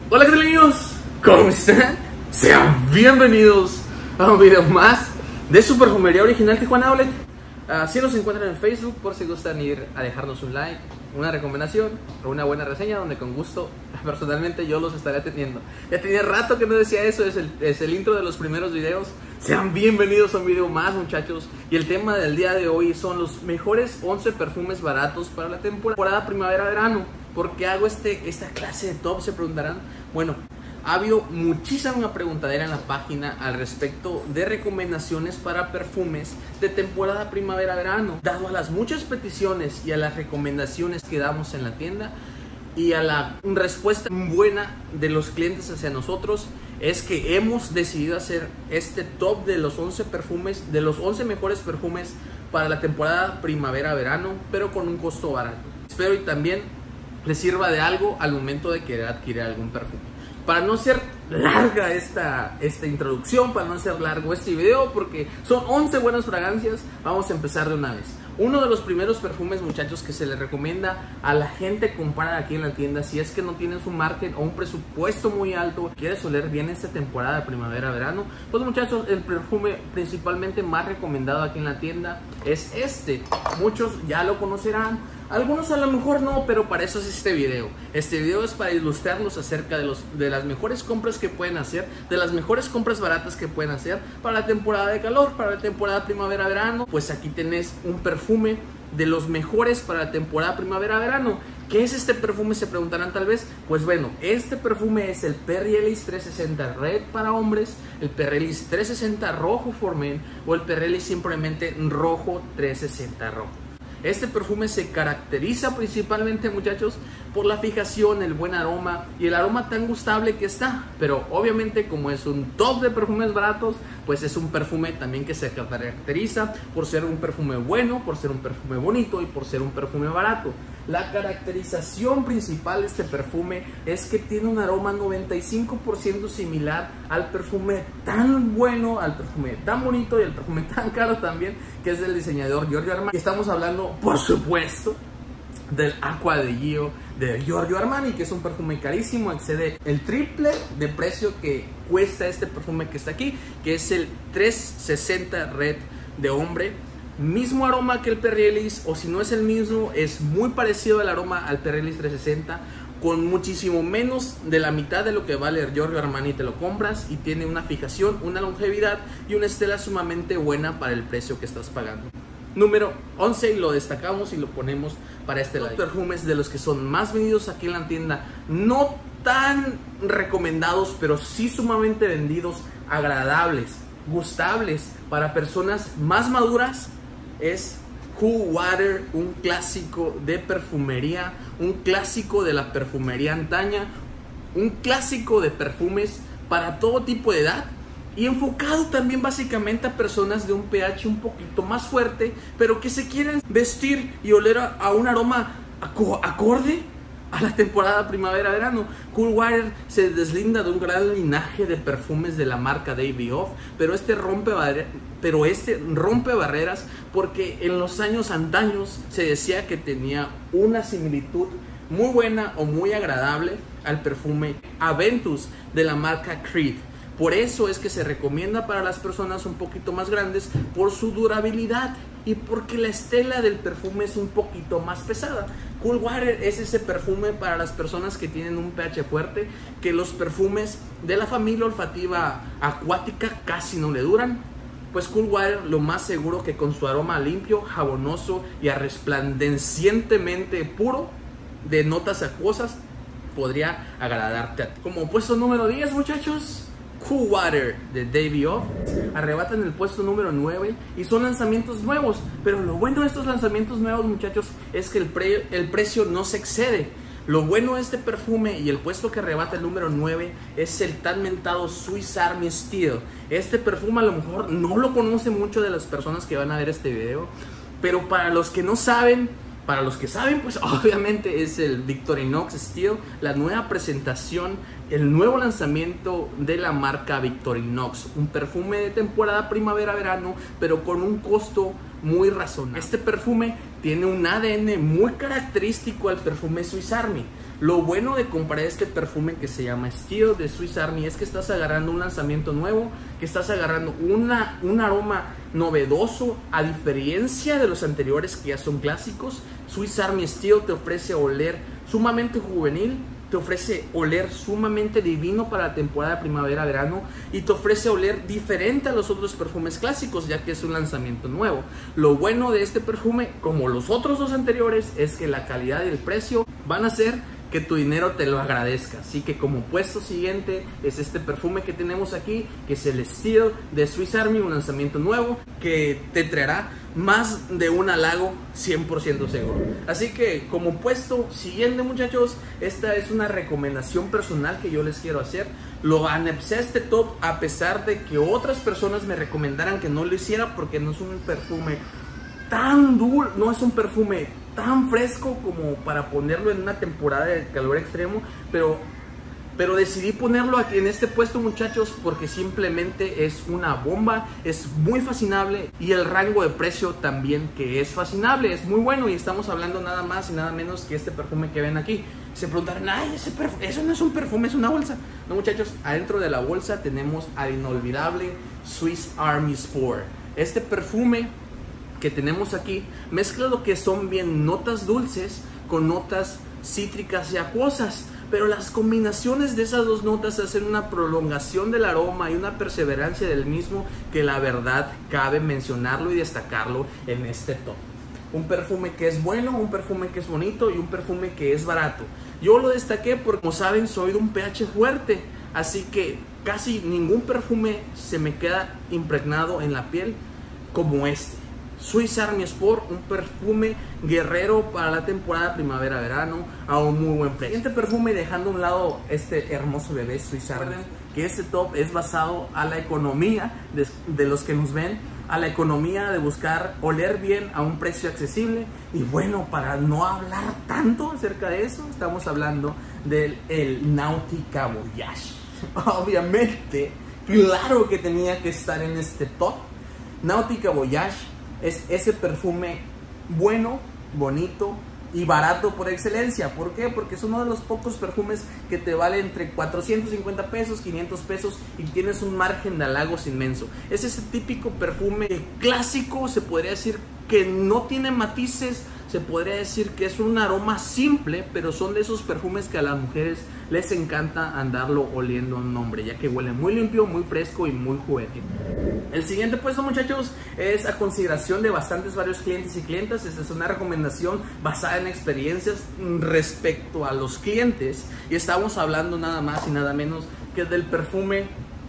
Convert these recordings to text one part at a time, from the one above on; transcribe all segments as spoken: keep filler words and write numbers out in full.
Hola, ¿qué tal, amigos? ¿Cómo están? Sean bienvenidos a un video más de su perfumería original Tijuana Outlet. Así nos encuentran en Facebook por si gustan ir a dejarnos un like, una recomendación o una buena reseña, donde con gusto, personalmente, yo los estaré atendiendo. Ya tenía rato que no decía eso, es el, es el intro de los primeros videos. Sean bienvenidos a un video más, muchachos. Y el tema del día de hoy son los mejores once perfumes baratos para la temporada primavera-verano. ¿Por qué hago este, esta clase de top? Se preguntarán. Bueno, ha habido muchísima preguntadera en la página al respecto de recomendaciones para perfumes de temporada primavera-verano. Dado a las muchas peticiones y a las recomendaciones que damos en la tienda y a la respuesta buena de los clientes hacia nosotros, es que hemos decidido hacer este top de los once perfumes, de los once mejores perfumes para la temporada primavera-verano, pero con un costo barato. Espero y también les sirva de algo al momento de querer adquirir algún perfume. Para no ser larga esta, esta introducción, para no ser largo este video, porque son once buenas fragancias, vamos a empezar de una vez. Uno de los primeros perfumes, muchachos, que se les recomienda a la gente comprar aquí en la tienda, si es que no tienes un margen o un presupuesto muy alto, quieres oler bien esta temporada de primavera-verano, pues, muchachos, el perfume principalmente más recomendado aquí en la tienda es este. Muchos ya lo conocerán, algunos a lo mejor no, pero para eso es este video. Este video es para ilustrarlos acerca de, los, de las mejores compras que pueden hacer, de las mejores compras baratas que pueden hacer para la temporada de calor, para la temporada primavera-verano. Pues aquí tenés un perfume de los mejores para la temporada primavera-verano. ¿Qué es este perfume? Se preguntarán tal vez. Pues bueno, este perfume es el Perry Ellis trescientos sesenta Red para hombres, el Perry Ellis trescientos sesenta Rojo for Men o el Perry Ellis simplemente Rojo trescientos sesenta Rojo. Este perfume se caracteriza principalmente, muchachos, por la fijación, el buen aroma y el aroma tan gustable que está. Pero obviamente, como es un top de perfumes baratos, pues es un perfume también que se caracteriza por ser un perfume bueno, por ser un perfume bonito y por ser un perfume barato. La caracterización principal de este perfume es que tiene un aroma noventa y cinco por ciento similar al perfume tan bueno, al perfume tan bonito y al perfume tan caro también, que es del diseñador Giorgio Armani. Y estamos hablando, por supuesto, del Acqua di Gio de Giorgio Armani, que es un perfume carísimo, excede el triple de precio que cuesta este perfume que está aquí, que es el trescientos sesenta Red de hombre. Mismo aroma que el Perry Ellis, o si no es el mismo, es muy parecido al aroma al Perry Ellis trescientos sesenta, con muchísimo menos de la mitad de lo que vale el Giorgio Armani. Te lo compras y tiene una fijación, una longevidad y una estela sumamente buena para el precio que estás pagando. Número once, y lo destacamos y lo ponemos para este lado. Los perfumes de los que son más vendidos aquí en la tienda, no tan recomendados, pero sí sumamente vendidos, agradables, gustables para personas más maduras, es Cool Water, un clásico de perfumería, un clásico de la perfumería antaña, un clásico de perfumes para todo tipo de edad y enfocado también básicamente a personas de un pH un poquito más fuerte, pero que se quieren vestir y oler a, a un aroma aco acorde a la temporada primavera-verano. Cool Water se deslinda de un gran linaje de perfumes de la marca Davidoff, pero este rompe pero este rompe barreras porque en los años antaños se decía que tenía una similitud muy buena o muy agradable al perfume Aventus de la marca Creed. Por eso es que se recomienda para las personas un poquito más grandes, por su durabilidad y porque la estela del perfume es un poquito más pesada. Cool Water es ese perfume para las personas que tienen un pH fuerte, que los perfumes de la familia olfativa acuática casi no le duran. Pues Cool Water, lo más seguro que con su aroma limpio, jabonoso y a resplandecientemente puro de notas acuosas, podría agradarte a ti. Como puesto número diez, muchachos, Cool Water de Davidoff arrebatan el puesto número nueve y son lanzamientos nuevos. Pero lo bueno de estos lanzamientos nuevos, muchachos, es que el, pre el precio no se excede. Lo bueno de este perfume y el puesto que arrebata el número nueve es el tan mentado Swiss Army Steel. Este perfume a lo mejor no lo conoce mucho de las personas que van a ver este video, pero para los que no saben, para los que saben, pues obviamente es el Victorinox Steel, la nueva presentación, el nuevo lanzamiento de la marca Victorinox. Un perfume de temporada primavera-verano, pero con un costo muy razonable. Este perfume tiene un A D N muy característico al perfume Swiss Army. Lo bueno de comprar este perfume que se llama Steel de Swiss Army es que estás agarrando un lanzamiento nuevo, que estás agarrando una, un aroma novedoso, a diferencia de los anteriores que ya son clásicos. Swiss Army Steel te ofrece oler sumamente juvenil, te ofrece oler sumamente divino para la temporada de primavera-verano y te ofrece oler diferente a los otros perfumes clásicos, ya que es un lanzamiento nuevo. Lo bueno de este perfume, como los otros dos anteriores, es que la calidad y el precio van a ser que tu dinero te lo agradezca. Así que como puesto siguiente es este perfume que tenemos aquí, que es el Steel de Swiss Army, un lanzamiento nuevo que te traerá más de un halago cien por ciento seguro. Así que como puesto siguiente, muchachos, esta es una recomendación personal que yo les quiero hacer. Lo anexé este top a pesar de que otras personas me recomendaran que no lo hiciera, porque no es un perfume tan dulce, no es un perfume tan fresco como para ponerlo en una temporada de calor extremo, pero, pero decidí ponerlo aquí en este puesto, muchachos, porque simplemente es una bomba, es muy fascinable y el rango de precio también que es fascinable, es muy bueno. Y estamos hablando nada más y nada menos que este perfume que ven aquí. Se preguntarán, ay, ese eso no es un perfume, es una bolsa. No, muchachos, adentro de la bolsa tenemos al inolvidable Swiss Army Sport. Este perfume que tenemos aquí mezcla lo que son bien notas dulces con notas cítricas y acuosas, pero las combinaciones de esas dos notas hacen una prolongación del aroma y una perseverancia del mismo que la verdad cabe mencionarlo y destacarlo en este top. Un perfume que es bueno, un perfume que es bonito y un perfume que es barato. Yo lo destaqué porque, como saben, soy de un pH fuerte, así que casi ningún perfume se me queda impregnado en la piel como este Swiss Army Sport, un perfume guerrero para la temporada primavera-verano a un muy buen precio. Siguiente perfume, dejando a un lado este hermoso bebé Swiss Army, que este top es basado a la economía de, de los que nos ven, a la economía de buscar oler bien a un precio accesible. Y bueno, para no hablar tanto acerca de eso, estamos hablando del el Nautica Voyage. Obviamente, claro que tenía que estar en este top. Nautica Voyage es ese perfume bueno, bonito y barato por excelencia. ¿Por qué? Porque es uno de los pocos perfumes que te vale entre cuatrocientos cincuenta pesos, quinientos pesos y tienes un margen de halagos inmenso. Es ese típico perfume clásico, se podría decir que no tiene matices, se podría decir que es un aroma simple, pero son de esos perfumes que a las mujeres les encanta andarlo oliendo a un hombre, ya que huele muy limpio, muy fresco y muy juvenil. El siguiente puesto, muchachos, es a consideración de bastantes varios clientes y clientas. Esta es una recomendación basada en experiencias respecto a los clientes, y estamos hablando nada más y nada menos que del perfume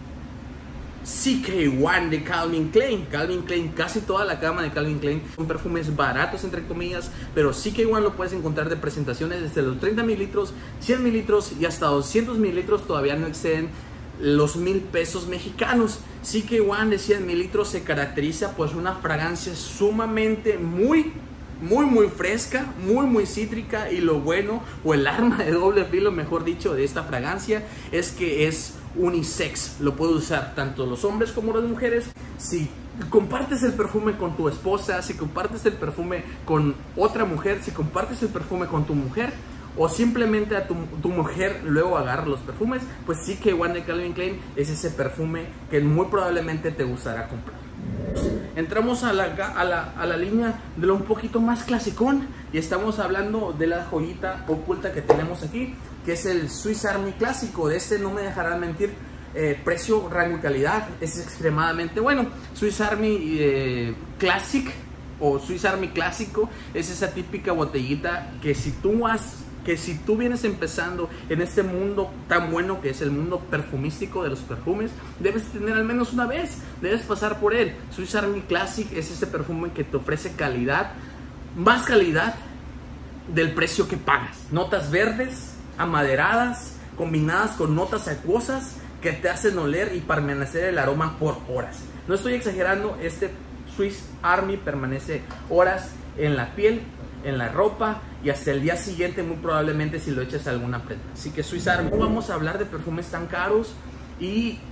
C K uno de Calvin Klein. Calvin Klein, casi toda la gama de Calvin Klein son perfumes baratos entre comillas, pero C K uno lo puedes encontrar de presentaciones desde los treinta mililitros, cien mililitros y hasta doscientos mililitros. Todavía no exceden los mil pesos mexicanos. C K uno de cien mililitros se caracteriza por una fragancia sumamente muy muy muy fresca, muy muy cítrica, y lo bueno, o el arma de doble filo mejor dicho, de esta fragancia es que es unisex. Lo puede usar tanto los hombres como las mujeres. Si compartes el perfume con tu esposa, si compartes el perfume con otra mujer, si compartes el perfume con tu mujer, o simplemente a tu, tu mujer luego agarra los perfumes, pues sí que One de Calvin Klein es ese perfume que muy probablemente te gustará comprar. Entramos a la, a, la, a la línea de lo un poquito más clasicón, y estamos hablando de la joyita oculta que tenemos aquí, que es el Swiss Army clásico. De este no me dejarán mentir, eh, precio, rango y calidad es extremadamente bueno. Swiss Army eh, Classic o Swiss Army clásico es esa típica botellita que si tú has que si tú vienes empezando en este mundo tan bueno que es el mundo perfumístico de los perfumes, debes tener al menos una vez, debes pasar por él. Swiss Army Classic es ese perfume que te ofrece calidad, más calidad del precio que pagas. Notas verdes, amaderadas, combinadas con notas acuosas que te hacen oler y permanecer el aroma por horas. No estoy exagerando, este Swiss Army permanece horas en la piel, en la ropa, y hasta el día siguiente muy probablemente si lo echas a alguna prenda. Así que Swiss Army. No vamos a hablar de perfumes tan caros, y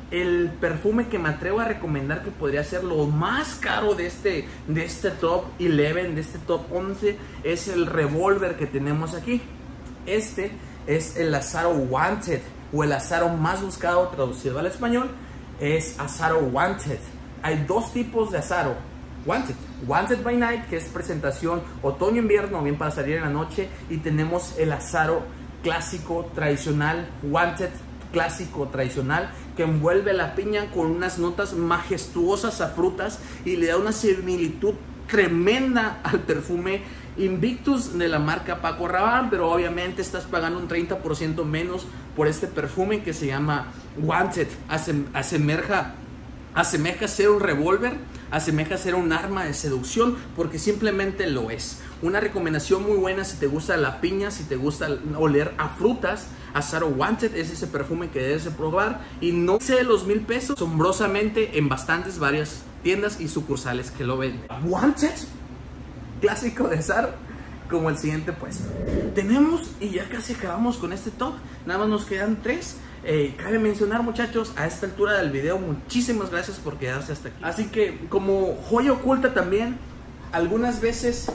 el perfume que me atrevo a recomendar que podría ser lo más caro de este, de este top once, de este top once, es el Revolver que tenemos aquí. Este es el Azzaro Wanted, o el Azzaro más buscado traducido al español, es Azzaro Wanted. Hay dos tipos de Azzaro Wanted: Wanted by Night, que es presentación otoño-invierno, bien para salir en la noche, y tenemos el Azzaro clásico tradicional, Wanted clásico tradicional, que envuelve la piña con unas notas majestuosas a frutas y le da una similitud tremenda al perfume Invictus de la marca Paco Rabanne, pero obviamente estás pagando un treinta por ciento menos por este perfume que se llama Wanted. Asemeja, asemeja ser un revólver, asemeja ser un arma de seducción, porque simplemente lo es. Una recomendación muy buena si te gusta la piña, si te gusta oler a frutas, Azzaro Wanted es ese perfume que debes de probar, y no sé los mil pesos, asombrosamente en bastantes varias tiendas y sucursales que lo venden. Wanted, clásico de Azzaro, como el siguiente puesto. Tenemos, y ya casi acabamos con este top, nada más nos quedan tres. Eh, cabe mencionar, muchachos, a esta altura del video, muchísimas gracias por quedarse hasta aquí. Así que, como joya oculta también, algunas veces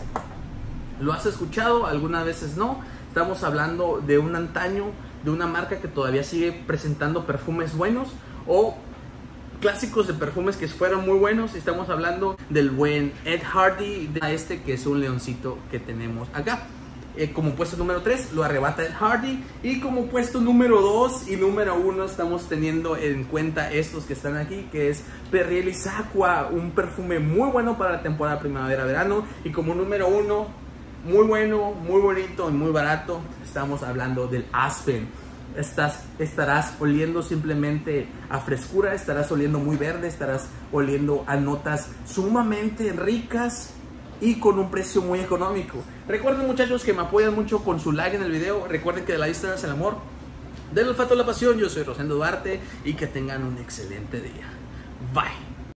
lo has escuchado, algunas veces no. Estamos hablando de un antaño, de una marca que todavía sigue presentando perfumes buenos, o clásicos de perfumes que fueron muy buenos. Estamos hablando del buen Ed Hardy, de este que es un leoncito que tenemos acá. Eh, como puesto número tres lo arrebata Ed Hardy, y como puesto número dos y número uno estamos teniendo en cuenta estos que están aquí, que es Perrier Lis Aqua, un perfume muy bueno para la temporada primavera-verano. Y como número uno, muy bueno, muy bonito y muy barato, estamos hablando del Aspen. Estás, estarás oliendo simplemente a frescura, estarás oliendo muy verde, estarás oliendo a notas sumamente ricas y con un precio muy económico. Recuerden, muchachos, que me apoyan mucho con su like en el video. Recuerden que de la vista nace el amor, del olfato la pasión. Yo soy Rosendo Duarte, y que tengan un excelente día. Bye.